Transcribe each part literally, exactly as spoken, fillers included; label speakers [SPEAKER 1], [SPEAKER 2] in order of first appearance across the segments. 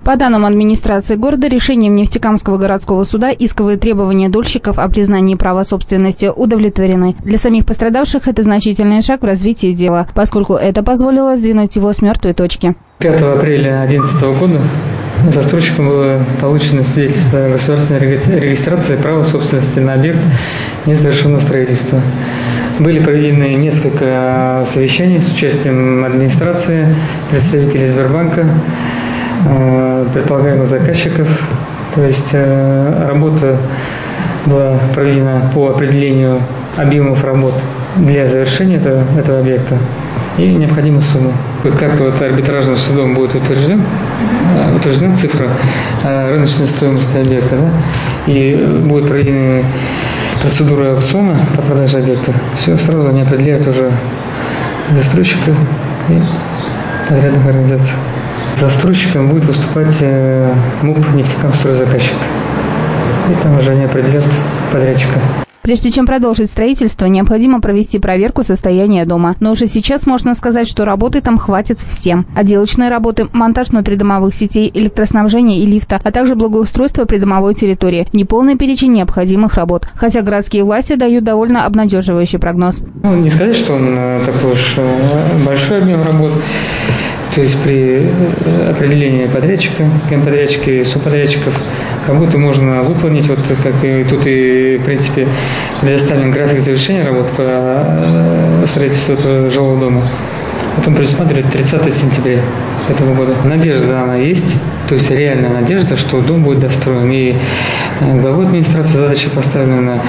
[SPEAKER 1] По данным администрации города, решением Нефтекамского городского суда исковые требования дольщиков о признании права собственности удовлетворены. Для самих пострадавших это значительный шаг в развитии дела, поскольку это позволило сдвинуть его с мертвой точки.
[SPEAKER 2] пятого апреля две тысячи одиннадцатого года застройщикам было получено свидетельство о государственной регистрации права собственности на объект незавершенного строительства. Были проведены несколько совещаний с участием администрации, представителей Сбербанка, предполагаемых заказчиков. То есть работа была проведена по определению объемов работ для завершения этого, этого объекта и необходимой суммы. Как вот арбитражным судом будет утвержден, утверждена цифра рыночной стоимости объекта, да, и будет проведена процедура аукциона по продаже объекта, все сразу они определяют уже застройщика и подрядных организаций. Застройщиком будет выступать МУП «Нефтекамстройзаказчик». И там уже они определят подрядчика.
[SPEAKER 1] Прежде чем продолжить строительство, необходимо провести проверку состояния дома. Но уже сейчас можно сказать, что работы там хватит всем. Отделочные работы, монтаж внутридомовых сетей, электроснабжения и лифта, а также благоустройство придомовой территории. Неполный перечень необходимых работ. Хотя городские власти дают довольно обнадеживающий прогноз.
[SPEAKER 2] Ну, не сказать, что он такой уж большой объем работ. То есть при определении подрядчика, подрядчика и субподрядчиков работу можно выполнить, вот как и тут и в принципе предоставлен график завершения работ по строительству этого жилого дома. Потом предусматривает тридцатое сентября этого года. Надежда она есть, то есть реальная надежда, что дом будет достроен. И главой администрации задача поставлена,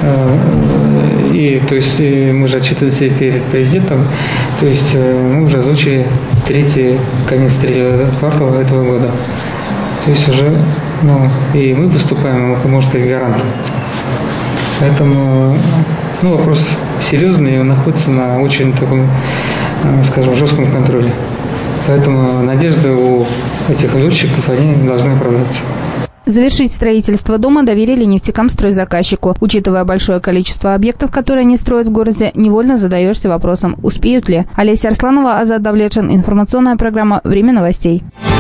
[SPEAKER 2] и то есть мы уже отчитываемся перед президентом, то есть мы уже озвучили третий, конец третьего квартала этого года. То есть уже, ну, и мы выступаем, можно сказать, гарантом. Поэтому, ну, вопрос серьезный, и он находится на очень таком, скажем, жестком контроле. Поэтому надежды у этих летчиков, они должны оправдаться.
[SPEAKER 1] Завершить строительство дома доверили Нефтекамстройзаказчику. Учитывая большое количество объектов, которые они строят в городе, невольно задаешься вопросом, успеют ли. Олеся Арсланова, Азат Давлетшин. Информационная программа «Время новостей».